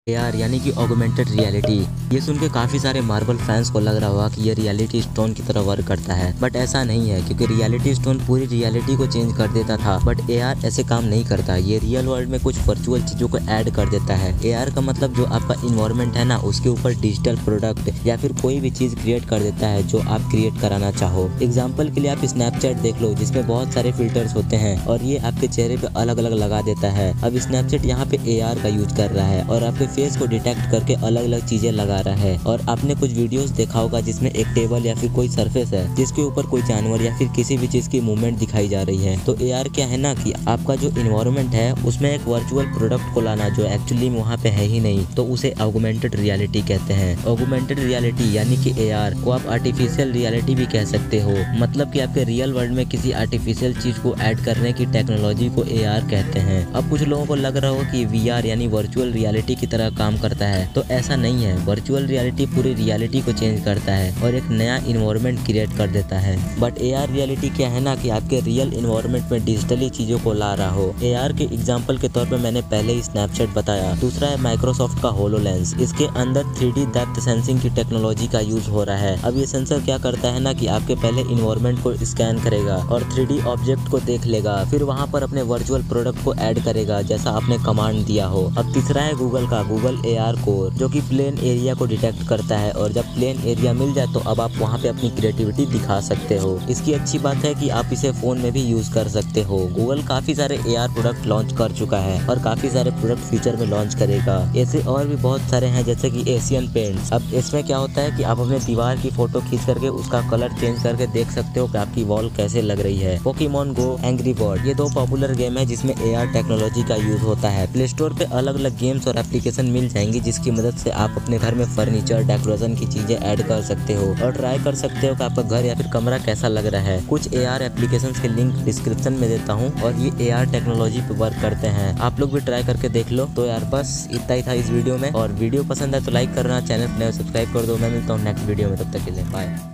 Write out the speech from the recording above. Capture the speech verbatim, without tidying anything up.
A R यानी कि augmented reality. ये सुन के काफ़ी सारे मार्वल फैंस को लग रहा होगा कि ये रियलिटी स्टोन की तरह वर्क करता है, बट ऐसा नहीं है क्योंकि रियलिटी स्टोन पूरी रियलिटी को चेंज कर देता था, बट ए आर ऐसे काम नहीं करता। ये रियल वर्ल्ड में कुछ वर्चुअल चीज़ों को ऐड कर देता है। ए आर का मतलब जो आपका इन्वायरमेंट है ना, उसके ऊपर डिजिटल प्रोडक्ट या फिर कोई भी चीज़ क्रिएट कर देता है जो आप क्रिएट कराना चाहो। एग्जाम्पल के लिए आप स्नैपचैट देख लो, जिसमें बहुत सारे फिल्टर्स होते हैं और ये आपके चेहरे पे अलग अलग लगा देता है। अब स्नैपचैट यहाँ पे ए आर का यूज कर रहा है और आपके फेस को डिटेक्ट करके अलग अलग चीजें लगा रहा है। और आपने कुछ वीडियोस देखा होगा जिसमें एक टेबल या फिर कोई सरफेस है जिसके ऊपर कोई जानवर या फिर किसी भी चीज की मूवमेंट दिखाई जा रही है। तो ए आर क्या है ना कि आपका जो इन्वायरमेंट है उसमें एक वर्चुअल प्रोडक्ट को लाना जो एक्चुअली वहाँ पे है ही नहीं, तो उसे ऑगमेंटेड रियलिटी कहते हैं। ऑगमेंटेड रियलिटी यानी कि ए आर को आप आर्टिफिशियल रियलिटी भी कह सकते हो, मतलब कि आपके रियल वर्ल्ड में किसी आर्टिफिशियल चीज को ऐड करने की टेक्नोलॉजी को ए आर कहते हैं। अब कुछ लोगों को लग रहा हो कि वी आर यानी वर्चुअल रियलिटी की तरह काम करता है, तो ऐसा नहीं है। वर्चुअल रियलिटी पूरी रियलिटी को चेंज करता है और एक नया इन्वायरमेंट क्रिएट कर देता है। बट ए आर रियलिटी क्या है ना कि आपके रियल इन्वायरमेंट में डिजिटली चीजों को ला रहा हो। ए आर के एग्जांपल के तौर पे मैंने पहले ही स्नैपचैट बताया। दूसरा है माइक्रोसॉफ्ट का होलोलेंस। इसके अंदर थ्री डी डेप्थ सेंसिंग की टेक्नोलॉजी का यूज हो रहा है। अब ये सेंसर क्या करता है ना कि आपके पहले इन्वायरमेंट को स्कैन करेगा और थ्री डी ऑब्जेक्ट को देख लेगा, फिर वहाँ पर अपने वर्चुअल प्रोडक्ट को ऐड करेगा जैसा आपने कमांड दिया हो। अब तीसरा है गूगल का गूगल ए आर कोर, जो कि प्लेन एरिया को डिटेक्ट करता है और जब प्लेन एरिया मिल जाए तो अब आप वहाँ पे अपनी क्रिएटिविटी दिखा सकते हो। इसकी अच्छी बात है कि आप इसे फोन में भी यूज कर सकते हो। गूगल काफी सारे ए आर प्रोडक्ट लॉन्च कर चुका है और काफी सारे प्रोडक्ट फ्यूचर में लॉन्च करेगा। ऐसे और भी बहुत सारे हैं जैसे कि एशियन पेंट्स। अब इसमें क्या होता है कि आप अपने दीवार की फोटो खींच करके उसका कलर चेंज करके देख सकते हो कि आपकी वॉल कैसे लग रही है। पोकेमॉन गो, एंग्री बर्ड, ये दो पॉपुलर गेम है जिसमें ए आर टेक्नोलॉजी का यूज होता है। प्ले स्टोर पे अलग अलग गेम्स और एप्लीकेशन मिल जाएंगी जिसकी मदद से आप अपने घर में फर्नीचर डेकोरेशन की चीजें ऐड कर सकते हो और ट्राई कर सकते हो कि आपका घर या फिर कमरा कैसा लग रहा है। कुछ ए आर एप्लीकेशंस के लिंक डिस्क्रिप्शन में देता हूँ और ये ए आर टेक्नोलॉजी पे वर्क करते हैं। आप लोग भी ट्राई करके देख लो। तो यार बस इतना ही था इस वीडियो में, और वीडियो पसंद है तो लाइक करना, चैनल पर सब्सक्राइब कर दो। मैं मिलता हूँ नेक्स्ट वीडियो में, तब तक के लिए बाय।